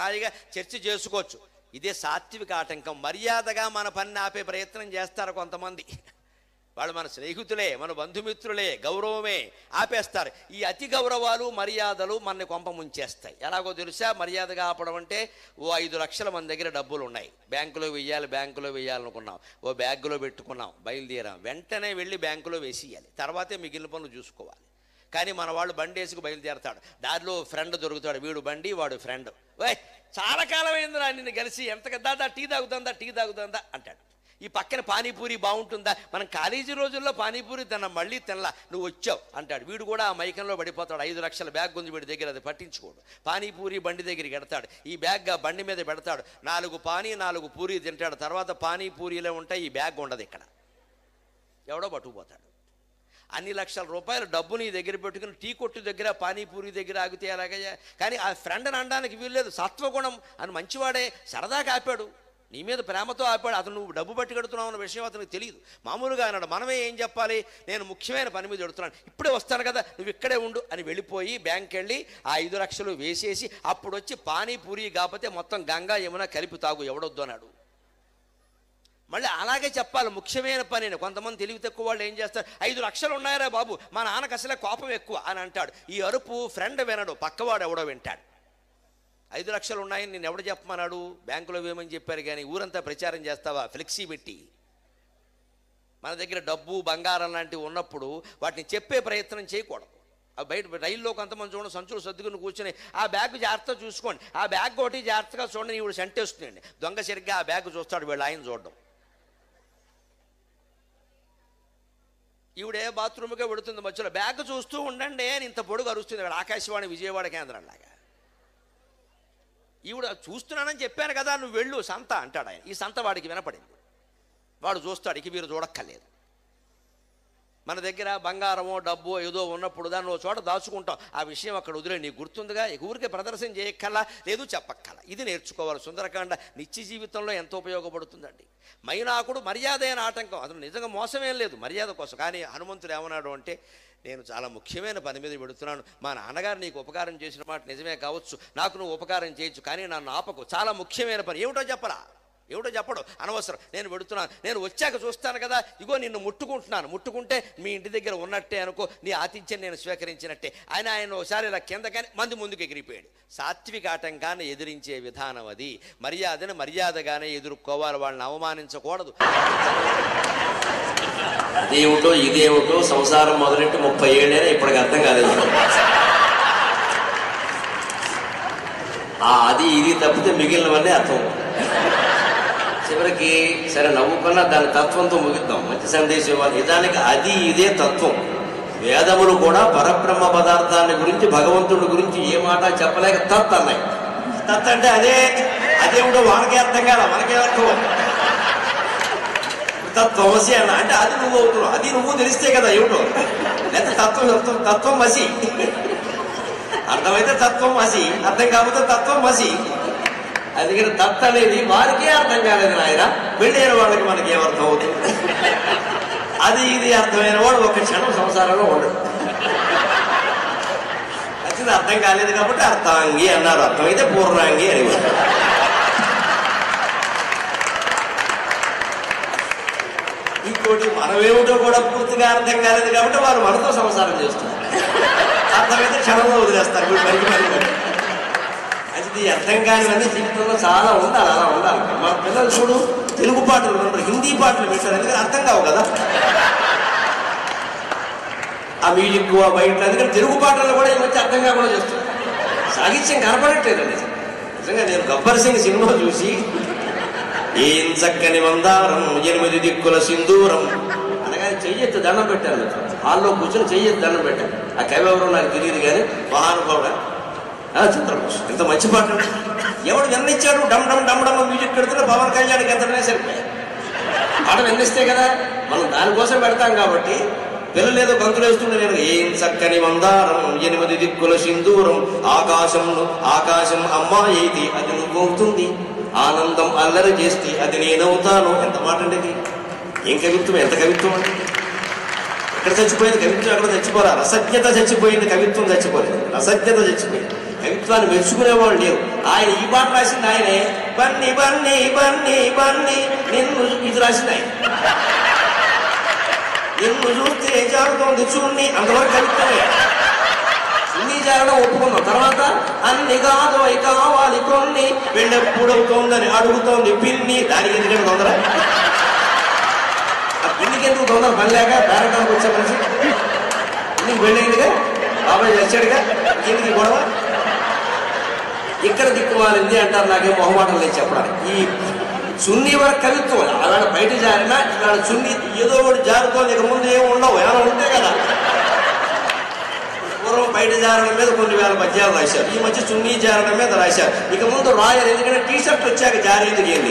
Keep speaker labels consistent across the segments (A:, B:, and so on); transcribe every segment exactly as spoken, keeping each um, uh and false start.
A: హాయిగా చర్చ చేసుకోవచ్చు. ఇదే సాత్విక ఆటంకం. మర్యాదగా మన పని ఆపే ప్రయత్నం చేస్తారు కొంతమంది. వాళ్ళు మన స్నేహితులే, మన బంధుమిత్రులే, గౌరవమే, ఆపేస్తారు. ఈ అతి గౌరవాలు మర్యాదలు మనని కొంప ముంచేస్తాయి. ఎలాగో తెలుసా? మర్యాదగా ఆపడం అంటే, ఓ ఐదు లక్షల మన దగ్గర డబ్బులు ఉన్నాయి, బ్యాంకులో వెయ్యాలి, బ్యాంకులో వెయ్యాలనుకున్నాం, ఓ బ్యాగ్లో పెట్టుకున్నాం, బయలుదేరాం, వెంటనే వెళ్ళి బ్యాంకులో వేసేయాలి, తర్వాతే మిగిలిన పనులు చూసుకోవాలి. కానీ మన వాళ్ళు బండి వేసుకు బయలుదేరతాడు, దారిలో ఫ్రెండ్ దొరుకుతాడు, వీడు బండి వాడు ఫ్రెండ్, వై చాలా కాలం అయిందిరా నిన్ను కలిసి, ఎంత దాదా టీ తాగుతుందా టీ తాగుతుందా అంటాడు. ఈ పక్కన పానీపూరి బాగుంటుందా, మనం కాలేజీ రోజుల్లో పానీపూరి తిన్నాం, మళ్ళీ తినలా, నువ్వు వచ్చావు అంటాడు. వీడు కూడా ఆ మైకంలో పడిపోతాడు. ఐదు లక్షల బ్యాగ్ ఉంది వీడి దగ్గర, అది పట్టించుకోడు. పానీపూరి బండి దగ్గరికి పెడతాడు, ఈ బ్యాగ్ ఆ బండి మీద పెడతాడు, నాలుగు పానీ నాలుగు పూరి తింటాడు. తర్వాత పానీపూరిలో ఉంటాయి, ఈ బ్యాగ్ ఉండదు, ఇక్కడ ఎవడో పట్టుకుపోతాడు. అన్ని లక్షల రూపాయలు డబ్బు నీ దగ్గర పెట్టుకుని టీ కొట్టు దగ్గర పానీపూరి దగ్గర ఆగితే అలాగయ్యా. కానీ ఆ ఫ్రెండ్ అని అనడానికి వీల్లేదు, సత్వగుణం అని మంచివాడే, సరదాగా ఆపాడు, నీ మీద ప్రేమతో ఆపాడు. అతను నువ్వు డబ్బు పట్టి కడుతున్నావు అన్న విషయం అతనికి తెలియదు. మామూలుగా అన్నాడు. మనమే ఏం చెప్పాలి, నేను ముఖ్యమైన పని మీద ఎడుతున్నాను, ఇప్పుడే వస్తాను కదా, నువ్వు ఇక్కడే ఉండు అని వెళ్ళిపోయి బ్యాంక్ వెళ్ళి ఆ ఐదు లక్షలు వేసేసి అప్పుడు వచ్చి పానీపూరి కాకపోతే మొత్తం గంగా యమున కలిపి తాగు, ఎవడొద్దు అన్నాడు. మళ్ళీ అలాగే చెప్పాలి, ముఖ్యమైన పని. కొంతమంది తెలివి తక్కువ వాళ్ళు ఏం చేస్తారు, ఐదు లక్షలు ఉన్నాయరా బాబు, మా నాన్నకు అసలే కోపం ఎక్కువ అని అంటాడు. ఈ అరుపు ఫ్రెండ్ వినడు, పక్కవాడు ఎవడో వింటాడు. ఐదు లక్షలు ఉన్నాయని నేను ఎవడు చెప్పమన్నాడు, బ్యాంకులో వేయమని చెప్పారు. కానీ ఊరంతా ప్రచారం చేస్తావా, ఫ్లెక్సీ పెట్టి. మన దగ్గర డబ్బు బంగారం లాంటివి ఉన్నప్పుడు వాటిని చెప్పే ప్రయత్నం చేయకూడదు. ఆ బయట రైల్లో కొంతమంది చూడండి, సంచులు సర్దుకుని కూర్చొని ఆ బ్యాగ్ జాగ్రత్తగా చూసుకోండి, ఆ బ్యాగ్ ఒకటి జాగ్రత్తగా చూడండి, ఈవిడ సెంటేస్తుందండి, దొంగ సరిగ్గా ఆ బ్యాగ్ చూస్తాడు, వీళ్ళు ఆయన చూడడం. ఈవిడే బాత్రూమ్గా పెడుతుంది, మధ్యలో బ్యాగ్ చూస్తూ ఉండండి అని ఇంత పొడుగు అరుస్తుంది, ఆకాశవాణి విజయవాడ కేంద్రం లాగా. ఈవిడ చూస్తున్నానని చెప్పాను కదా, నువ్వు వెళ్ళు సంత అంటాడు ఆయన. ఈ సంత వాడికి వినపడింది, వాడు చూస్తాడు, ఇక మీరు చూడక్కర్లేదు. మన దగ్గర బంగారమో డబ్బో ఏదో ఉన్నప్పుడు దాన్ని ఓ చోట దాచుకుంటాం, ఆ విషయం అక్కడ వదిలే, నీకు గుర్తుందిగా, ఊరికే ప్రదర్శన చేయక్కల్లా, లేదు చెప్పక్కల. ఇది నేర్చుకోవాలి. సుందరకాండ నిత్య జీవితంలో ఎంతో ఉపయోగపడుతుందండి. మైనాకుడు మర్యాద అయిన ఆటంకం, అతను నిజంగా మోసమేం లేదు, మర్యాద కోసం. కానీ హనుమంతుడు ఏమన్నాడు అంటే, నేను చాలా ముఖ్యమైన పని మీద పెడుతున్నాను, మా నాన్నగారు నీకు ఉపకారం చేసిన మాట నిజమే కావచ్చు, నాకు నువ్వు ఉపకారం చేయొచ్చు, కానీ నన్ను ఆపకు, చాలా ముఖ్యమైన పని. ఏమిటో చెప్పరా, ఏమిటో చెప్పడు, అనవసరం, నేను పెడుతున్నాను, నేను వచ్చాక చూస్తాను కదా, ఇగో నిన్ను ముట్టుకుంటున్నాను, ముట్టుకుంటే మీ ఇంటి దగ్గర ఉన్నట్టే అనుకో, నీ ఆతిథ్యం నేను స్వీకరించినట్టే. ఆయన ఆయన ఒకసారి ఇలా కింద కానీ మంది ముందుకు ఎగిరిపోయాడు. సాత్విక ఆటంకాన్ని ఎదిరించే విధానం అది. మర్యాదను మర్యాదగానే ఎదుర్కోవాలి, వాళ్ళని అవమానించకూడదు. అదేమిటో ఇదేమిటో సంసారం మొదలెట్టి ముప్పై ఏళ్ళైనా ఇప్పటికి అర్థం కాలేదు. అది ఇది తప్పితే మిగిలినవన్నీ అర్థం. చివరికి సరే నవ్వుకున్నా దాని తత్వంతో ముగిద్దాం, మంచి సందేశం ఇవ్వాలి. నిజానికి అది ఇదే తత్వం. వేదములు కూడా పరబ్రహ్మ పదార్థాన్ని గురించి, భగవంతుడి గురించి ఏ మాట చెప్పలేక తత్ అన్నాయి. తత్ అంటే అదే, అదేమిటో వాళ్ళకే అర్థం కాదా, మనకే అర్థం. తత్వమసి అన్న అంటే అది నువ్వు అవుతున్నావు, అది నువ్వు తెలిస్తే కదా ఏమిటో, లేకపోతే తత్వం తత్వం మసి, అర్థమైతే తత్వం మసి, అర్థం కాకపోతే తత్వం మసి. అందుకని తత్ అనేది వారికే అర్థం కాలేదు నాయన, వెళ్ళిన వాళ్ళకి మనకి ఏమర్థం అవుతుంది. అది ఇది అర్థమైన వాడు ఒక క్షణం సంసారంలో ఉండడు. అది అర్థం కాలేదు కాబట్టి అర్థాంగి అన్నారు, అర్థమైతే పూర్ణాంగి అని. ఇంకోటి మనమేమిటో కూడా పూర్తిగా అర్థం కాలేదు కాబట్టి వారు మనతో సంసారం చేస్తున్నారు, అర్థమైతే క్షణంలో వదిలేస్తారు. పనికి పని అది అర్థం కానివన్నీ జీవితంలో చాలా ఉండాలి, అలా ఉండాలి. మన పిల్లలు చూడు, తెలుగు పాటలు వింటారు, హిందీ పాటలు వింటారు, ఎందుకంటే అర్థం కావు కదా ఆ మ్యూజిక్ బయట. అందుకని తెలుగు పాటలు కూడా ఈ మధ్య అర్థం కాకుండా చేస్తారు, సాహిత్యం కనపడట్లేదండి. నిజంగా నేను గబ్బర్ సింగ్ సినిమా చూసి, ఏం చక్కని మందారం ఎనిమిది దిక్కుల సింధూరం అనగానే చెయ్యెత్తి దండం పెట్టాను. హాల్లో కూర్చొని చెయ్యెత్తి దండం పెట్టాను. ఆ కవి ఎవరో నాకు తెలియదు కానీ మహానుభావుడు చంద్రబోస్. ఎంత మంచి పాట, ఎవడు విన్నిచ్చాడు, డమ్ డమ్ డమ్ డమ్ మ్యూజిక్ పెడుతున్నా పవన్ కళ్యాణ్కి ఎంతనే సరిపోయాయి. పాట విన్నిస్తే కదా, మనం దానికోసం పెడతాం కాబట్టి. పిల్లలు ఏదో గంతులు వేస్తుండే, నేను ఏం చక్కని మందారం ఎనిమిది దిక్కుల సింధూరం, ఆకాశం ఆకాశం అమ్మాయి అయితే అది నువ్వవుతుంది, ఆనందం అల్లరి చేస్తే అది నేనవుతాను. ఎంత మాట అండి ఇది, ఏం కవిత్వం, ఎంత కవిత్వం అండి. ఎక్కడ చచ్చిపోయింది కవిత్వం, ఎక్కడ చచ్చిపోరా, రసజ్ఞత చచ్చిపోయింది, కవిత్వం చచ్చిపోలేదు, రసజ్ఞత చచ్చిపోయింది.
B: కవిత్వాన్ని మెచ్చుకునేవాళ్ళు లేరు. ఆయన ఈ పాట రాసింది ఆయనే. బన్ని బన్ని బన్ని బన్ని నిన్ను ఇది రాసింది ఆయన. నిన్ను చూస్తే జారుతోంది చూన్ని, అంతవరకు కవిత్వమే. చున్నీ జారడం ఒప్పుకున్నాం. తర్వాత అన్ని కాదు అవి కావాలి కొన్ని, పెళ్ళెప్పుడవుతోందని అడుగుతోంది పిన్ని. దానికి ఎందుకంటే తొందర, ఆ పిన్నికి ఎందుకు తొందర? పని లేక పేరటానికి వచ్చే మనిషి నీకు పెళ్ళయిందిగా, బాబాయ్ వచ్చాడుగా, ఎందుకు గొడవ? ఇక్కడ దిక్కుమాలింది అంటారు. నాకేం మొహమాటం లేదు చెప్పడానికి. ఈ చున్నీ వరకు కవిత్వం. అలాంటి బయట జారినా ఇవాళ చున్నీ ఏదో ఒకటి జారుతోంది, ఇక ముందు ఏమి ఉండవు, ఏమైనా ఉంటే కదా. పూర్వం బయట జారడం మీద కొన్ని వేల పద్యాలు రాశారు, ఈ మధ్య చున్నీ జారడం మీద రాశారు. ఇక ముందు రాయాలి, ఎందుకంటే టీ షర్ట్ వచ్చాక జారేందుకు ఏంది,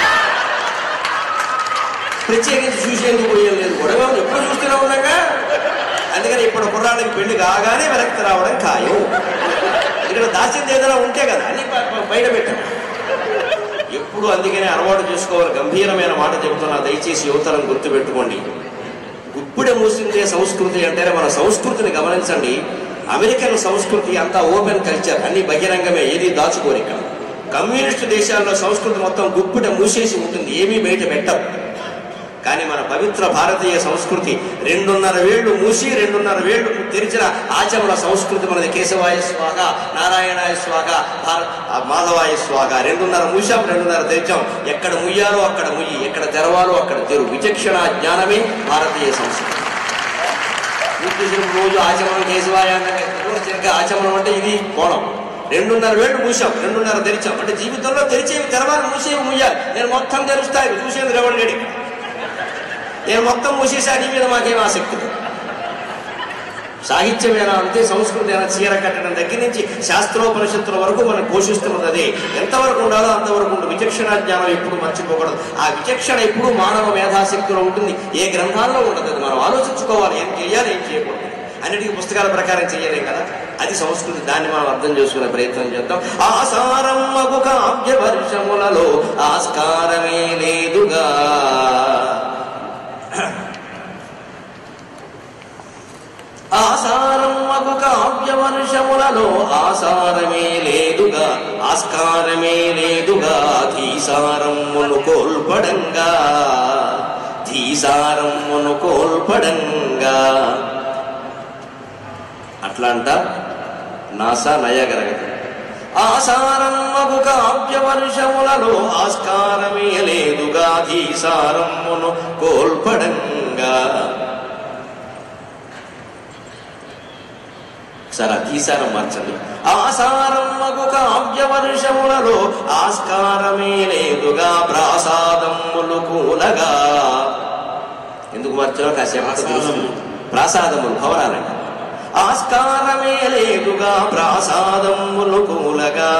B: ప్రత్యేకించి చూసేందుకు పోయేది కూడా ఎప్పుడు చూస్తూనే ఉన్నాగా. అందుకని ఇప్పుడు కుర్రాళ్ళకి పెళ్లి కాగానే వెనక్కి రావడం ఖాయం. ఇక్కడ దాచింది ఏదైనా ఉంటే కదా అని బయట పెట్టాం ఎప్పుడు. అందుకనే అలవాటు చేసుకోవాలి. గంభీరమైన మాట చెబుతున్నా, దయచేసి యువతరం గుర్తుపెట్టుకోండి. గుప్పిడ మూసిందే సంస్కృతి అంటేనే మన సంస్కృతిని గమనించండి. అమెరికన్ సంస్కృతి అంతా ఓపెన్ కల్చర్, అన్ని బహిరంగమే, ఏది దాచుకోరిక. కమ్యూనిస్టు దేశాల్లో సంస్కృతి మొత్తం గుప్పిడ మూసేసి ఉంటుంది, ఏమీ బయట పెట్టరు. కానీ మన పవిత్ర భారతీయ సంస్కృతి రెండున్నర వేళ్లు మూసి రెండున్నర వేళ్లు తెరిచిన ఆచమన సంస్కృతి మనది. కేశవాయ స్వాగ, నారాయణాయ స్వాగ, మాధవాయ స్వాగ. రెండున్నర మూసాం, రెండున్నర తెరిచాం. ఎక్కడ ముయ్యాలో అక్కడ ముయ్యి, ఎక్కడ తెరవాలో అక్కడ తెరు. విచక్షణ జ్ఞానమే భారతీయ సంస్కృతి. రోజు ఆచమనం కేశవాయ సరిగ్గా ఆచమనం అంటే ఇది కోణం. రెండున్నర వేళ్లు మూసాం, రెండున్నర తెరిచాం. అంటే జీవితంలో తెరిచేవి తెరవాలి, మూసేవి ముయ్యాలి. నేను మొత్తం తెరుస్తాను, చూసేది ఎవరు లేడు. నేను మొత్తం మూసేసా, నీ మీద మాకేం ఆసక్తి. సాహిత్యమేనా అంతే, సంస్కృతి అయినా చీర కట్టడం దగ్గర నుంచి శాస్త్రోపనిషత్తుల వరకు మనం పోషిస్తున్నది అదే. ఎంతవరకు ఉండాలో అంతవరకు ఉంటుంది. విచక్షణ జ్ఞానం ఎప్పుడు మర్చిపోకూడదు. ఆ విచక్షణ ఎప్పుడు మానవ మేధాశక్తిలో ఉంటుంది, ఏ గ్రంథాల్లో ఉండదు. అది మనం ఆలోచించుకోవాలి, ఏం చేయాలి ఏం చేయకూడదు. అన్నిటికీ పుస్తకాల ప్రకారం చేయలేం కదా, అది సంస్కృతి. దాన్ని మనం అర్థం చేసుకునే ప్రయత్నం చేద్దాం. ఆసారం మగు కావ్య వర్షములలో ఆస్కారమే లేదుగా, ఆసారం మగు కావ్య వర్షములలో ఆసారమే లేదుగా, ఆస్కారమే లేదుగా. ధీసారమ్మును కోల్పడంగా, ధీసారమ్మును కోల్పడంగా. అట్లా అంట నాసా నయగరగదు. ఆసారం మగు కావ్య వర్షములలో ఆస్కారమే లేదుగా, ధీసారమ్మును కోల్పడంగా. సరే, అధీసారం మార్చండి. ఆసారం మగు కావ్య వర్షములలో ఆస్కారమే లేదుగా, ప్రాసాదములు కూలగా. ఎందుకు మార్చాలో కాసేపు తెలుస్తుంది. ప్రాసాదములు భవనాలంట. ఆస్కారమే లేదుగా, ప్రాసాదములు కూలగా.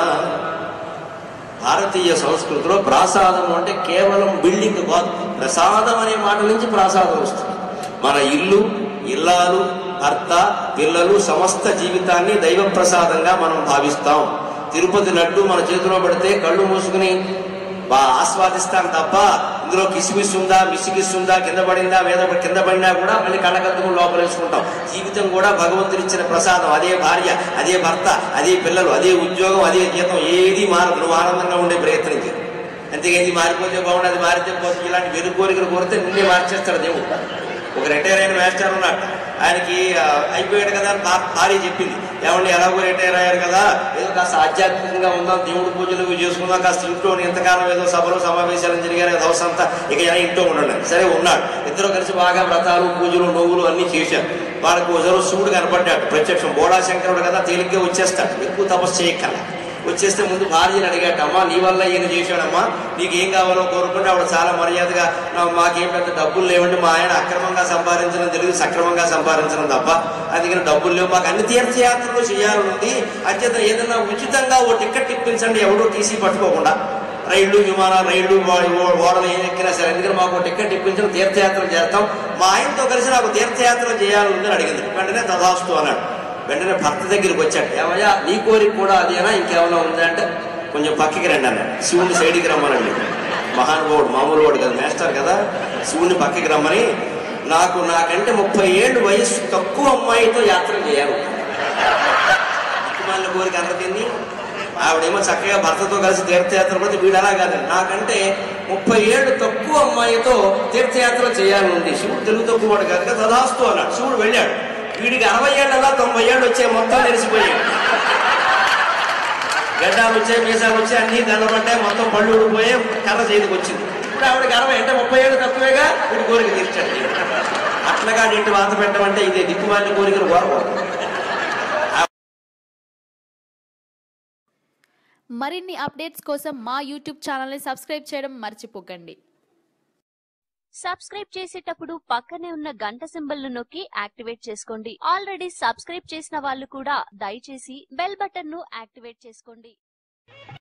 B: భారతీయ సంస్కృతిలో ప్రాసాదం అంటే కేవలం బిల్డింగ్ కాదు. ప్రసాదం అనే మాట నుంచి ప్రాసాదం వస్తుంది. మన ఇల్లు, ఇల్లాలు, భర్త, పిల్లలు, సమస్త జీవితాన్ని దైవ ప్రసాదంగా మనం భావిస్తాం. తిరుపతి లడ్డు మన చేతిలో పెడితే కళ్ళు మూసుకుని ఆస్వాదిస్తాం తప్ప ఇందులో కిసిమిస్ ఉందా, మిసిగిస్ ఉందా, కింద పడిందా, మీద కింద పడినా కూడా మళ్ళీ కళ్ళకద్దుకుని లోపలేసుకుంటాం. జీవితం కూడా భగవంతుడు ఇచ్చిన ప్రసాదం. అదే భార్య, అదే భర్త, అదే పిల్లలు, అదే ఉద్యోగం, అదే జీతం, ఏది మారదు. నువ్వు ఆనందంగా ఉండే ప్రయత్నించి. అంతేగా ఇది మారిపోతే బాగుండు, అది మారితే పోతే, ఇలాంటి వెరు కోరికలు కోరితే నిన్నే మార్చేస్తాడు దేవుడు. ఒక రిటైర్ అయిన మాస్టర్ ఉన్నాడు, ఆయనకి అయిపోయాడు కదా, భార్య చెప్పింది, ఏమండి ఎలాగో రిటైర్ అయ్యారు కదా, ఏదో కాస్త ఆధ్యాత్మికంగా ఉందాం, దేవుడు పూజలు చేసుకుందాం, కాస్త ఇంట్లో ఎంతకాలం ఏదో సభలు సమావేశాలు జరిగారు కదా, హౌస్ అంతా, ఇక ఇంట్లో ఉండండి. సరే ఉన్నాడు. ఇద్దరు కలిసి బాగా వ్రతాలు, పూజలు, నవ్వులు అన్ని చేశారు. వాళ్ళకు ఒకసారి శివుడు కనపడ్డాడు ప్రత్యక్షం. బోళాశంకరుడు కదా, తేలిగ్గా వచ్చేస్తాడు, ఎక్కువ తపస్సు చేయక్కల. వచ్చేస్తే ముందు భార్యని అడిగాట, అమ్మా నీ వల్ల ఈయన చేశాడమ్మా, నీకు ఏం కావాలో కోరుకుంటే ఆవిడ చాలా మర్యాదగా, మాకేం పెద్ద డబ్బులు లేవండి, మా ఆయన అక్రమంగా సంపాదించడం తెలియదు, సక్రమంగా సంపాదించడం తప్ప, అందుకని డబ్బులు లేవు, మాకు అన్ని తీర్థయాత్రలు చేయాలనుంది, అంచేత ఏదైనా ఉచితంగా ఓ టికెట్ ఇప్పించండి, ఎవడో టీసీ పట్టుకోకుండా. రైళ్లు, విమానాలు, రైళ్లు, ఓడలు ఏం ఎక్కినా సరే, అందుకని మాకు టికెట్ ఇప్పించడం, తీర్థయాత్రలు చేస్తాం, మా ఆయనతో కలిసి నాకు తీర్థయాత్రలు చేయాలని అడిగింది. వెంటనే తదాస్తు అన్నాడు. వెంటనే భర్త దగ్గరికి వచ్చాడు, ఏమయ్యా నీ కోరిక కూడా అదేనా, ఇంకేమైనా ఉందా అంటే, కొంచెం పక్కకి రండి అన్నాడు. శివుని సైడ్కి రమ్మనండి. మహానుభావుడు, మామూలు వాడు కదా, మేస్టర్ కదా, శివుని పక్కకి రమ్మని, నాకు నాకంటే ముప్పై ఏళ్ళు వయస్సు తక్కువ అమ్మాయితో యాత్ర చేయాలి. దిక్కుమాలిన కోరిక అన్న తిని ఆవిడేమో చక్కగా భర్తతో కలిసి తీర్థయాత్ర పోతే వీడు అలా కాదండి. నాకంటే ముప్పై ఏళ్ళు తక్కువ అమ్మాయితో తీర్థయాత్ర చేయాలని ఉంది. శివుడు తెలుగు తక్కువ వాడు కాదు కదా, తదాస్తు అన్నాడు. శివుడు వెళ్ళాడు. వీడికి అరవై ఏళ్ళలా తొంభై ఏళ్ళు వచ్చే మొత్తం తెలిసిపోయాడు. గడ్డాలు వచ్చాయి, మీసాలు వచ్చాయి, అన్ని దండపడ్డాయి, మొత్తం పళ్ళు ఊడిపోయాయి, కర్ర చేతికి వచ్చింది. ఇప్పుడు ఆవిడకి అరవై అంటే ముప్పై ఏళ్ళు తక్కువేగా, వీడి కోరిక తీర్చాడు. అట్లాగా ఇంటి వాత పెట్టమంటే ఇదే దిక్కుమాలిన కోరికలు కోరకూడదు.
C: మరిన్ని అప్డేట్స్ కోసం మా యూట్యూబ్ ఛానల్ని సబ్స్క్రైబ్ చేయడం మర్చిపోకండి.
D: సబ్స్క్రైబ్ చేసేటప్పుడు పక్కనే ఉన్న గంట సింబల్ ను నొక్కి యాక్టివేట్ చేసుకోండి. ఆల్రెడీ సబ్స్క్రైబ్ చేసిన వాళ్ళు కూడా దయచేసి బెల్ బటన్ ను యాక్టివేట్ చేసుకోండి.